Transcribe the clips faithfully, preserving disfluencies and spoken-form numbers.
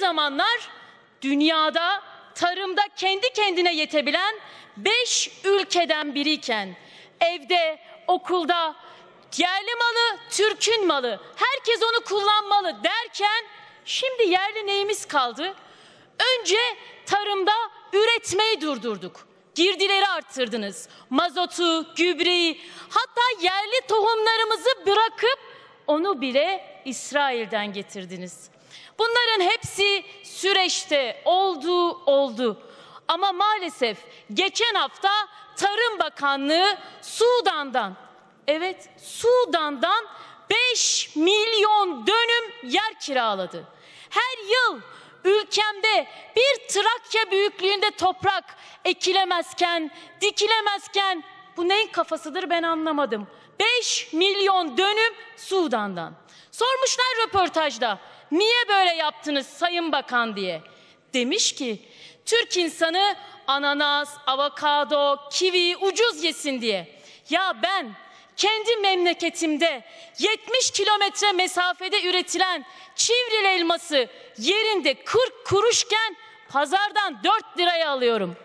zamanlar dünyada tarımda kendi kendine yetebilen beş ülkeden biriyken, evde, okulda yerli malı, Türk'ün malı, herkes onu kullanmalı derken şimdi yerli neyimiz kaldı? Önce tarımda üretmeyi durdurduk. Girdileri arttırdınız. Mazotu, gübreyi, hatta yerli tohumlarımızı bırakıp onu bile İsrail'den getirdiniz. Bunların hepsi süreçte oldu oldu. Ama maalesef geçen hafta Tarım Bakanlığı Sudan'dan, evet Sudan'dan beş milyon dönüm yer kiraladı. Her yıl ülkemde bir Trakya büyüklüğünde toprak ekilemezken, dikilemezken bu neyin kafasıdır ben anlamadım. beş milyon dönüm Sudan'dan. Sormuşlar röportajda, niye böyle yaptınız Sayın Bakan diye. Demiş ki, Türk insanı ananas, avokado, kivi ucuz yesin diye. Ya ben kendi memleketimde yetmiş kilometre mesafede üretilen Çivril elması yerinde kırk kuruşken pazardan dört liraya alıyorum.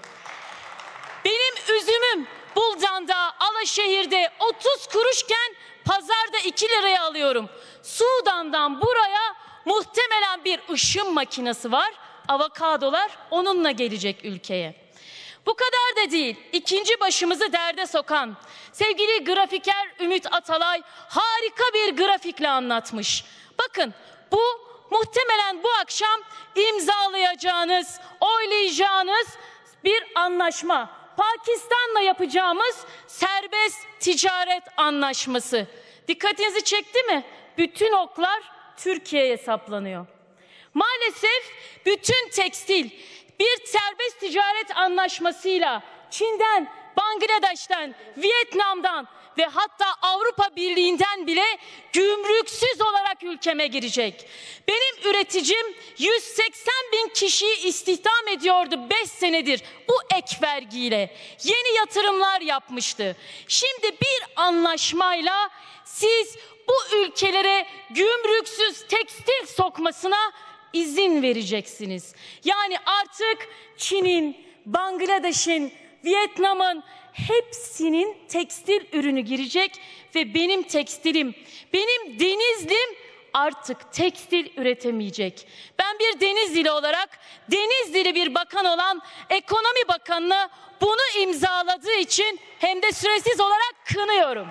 Benim üzümüm Buldan'da, Alaşehir'de otuz kuruşken pazarda iki liraya alıyorum. Sudan'dan buraya muhtemelen bir ışım makinesi var. Avokadolar onunla gelecek ülkeye. Bu kadar da değil. İkinci başımızı derde sokan sevgili grafiker Ümit Atalay harika bir grafikle anlatmış. Bakın bu muhtemelen bu akşam imzalayacağınız, oylayacağınız bir anlaşma. Pakistan'la yapacağımız serbest ticaret anlaşması. Dikkatinizi çekti mi? Bütün oklar Türkiye'ye saplanıyor. Maalesef bütün tekstil bir serbest ticaret anlaşmasıyla Çin'den, Bangladeş'ten, Vietnam'dan ve hatta Avrupa Birliği'nden bile gümrüksüz olarak ülkeme girecek. Benim üreticim yüz seksen bin kişiyi istihdam ediyordu beş senedir bu ek vergiyle. Yeni yatırımlar yapmıştı. Şimdi bir anlaşmayla siz bu ülkelere gümrüksüz tekstil sokmasına izin vereceksiniz. Yani artık Çin'in, Bangladeş'in, Vietnam'ın hepsinin tekstil ürünü girecek ve benim tekstilim, benim Denizlim artık tekstil üretemeyecek. Ben bir Denizlili olarak, Denizlili bir bakan olan Ekonomi Bakanı'na bunu imzaladığı için hem de süresiz olarak kınıyorum.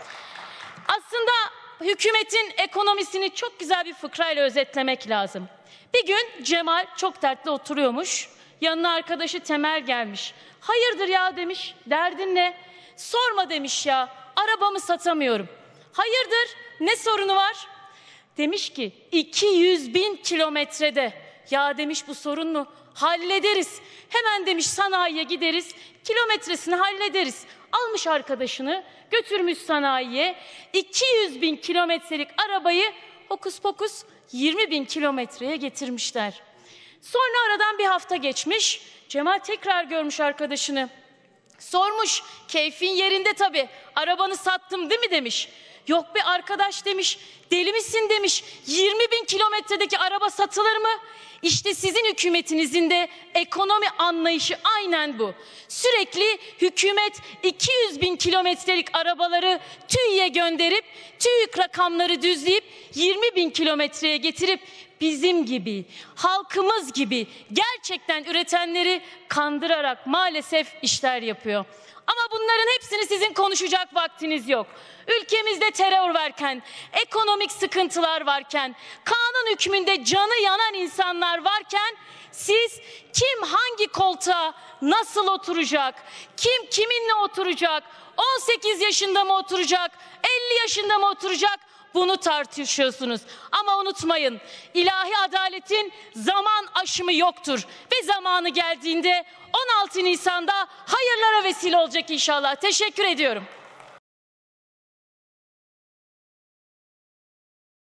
Aslında hükümetin ekonomisini çok güzel bir fıkrayla özetlemek lazım. Bir gün Cemal çok dertli oturuyormuş. Yanına arkadaşı Temel gelmiş. Hayırdır ya demiş, derdin ne? Sorma demiş ya, arabamı satamıyorum. Hayırdır, ne sorunu var? Demiş ki iki yüz bin kilometrede. Ya demiş bu sorun mu? Hallederiz. Hemen demiş sanayiye gideriz, kilometresini hallederiz. Almış arkadaşını, götürmüş sanayiye. iki yüz bin kilometrelik arabayı hokus pokus yirmi bin kilometreye getirmişler. Sonra aradan bir hafta geçmiş. Cemal tekrar görmüş arkadaşını. Sormuş, keyfin yerinde tabii. Arabanı sattım değil mi demiş. Yok be arkadaş demiş. Deli misin demiş. yirmi bin kilometredeki araba satılır mı? İşte sizin hükümetinizin de ekonomi anlayışı aynen bu. Sürekli hükümet iki yüz bin kilometrelik arabaları TÜİ'ye gönderip TÜİK rakamları düzleyip yirmi bin kilometreye getirip bizim gibi, halkımız gibi gerçekten üretenleri kandırarak maalesef işler yapıyor. Ama bunların hepsini sizin konuşacak vaktiniz yok. Ülkemizde terör varken, ekonomik sıkıntılar varken, kanun hükmünde canı yanan insanlar varken siz kim hangi koltuğa nasıl oturacak, kim kiminle oturacak, on sekiz yaşında mı oturacak, elli yaşında mı oturacak? Bunu tartışıyorsunuz. Ama unutmayın, ilahi adaletin zaman aşımı yoktur. Ve zamanı geldiğinde on altı Nisan'da hayırlara vesile olacak inşallah. Teşekkür ediyorum.